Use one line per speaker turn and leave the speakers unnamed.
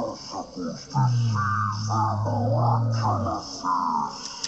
supposed to see, so what can I see?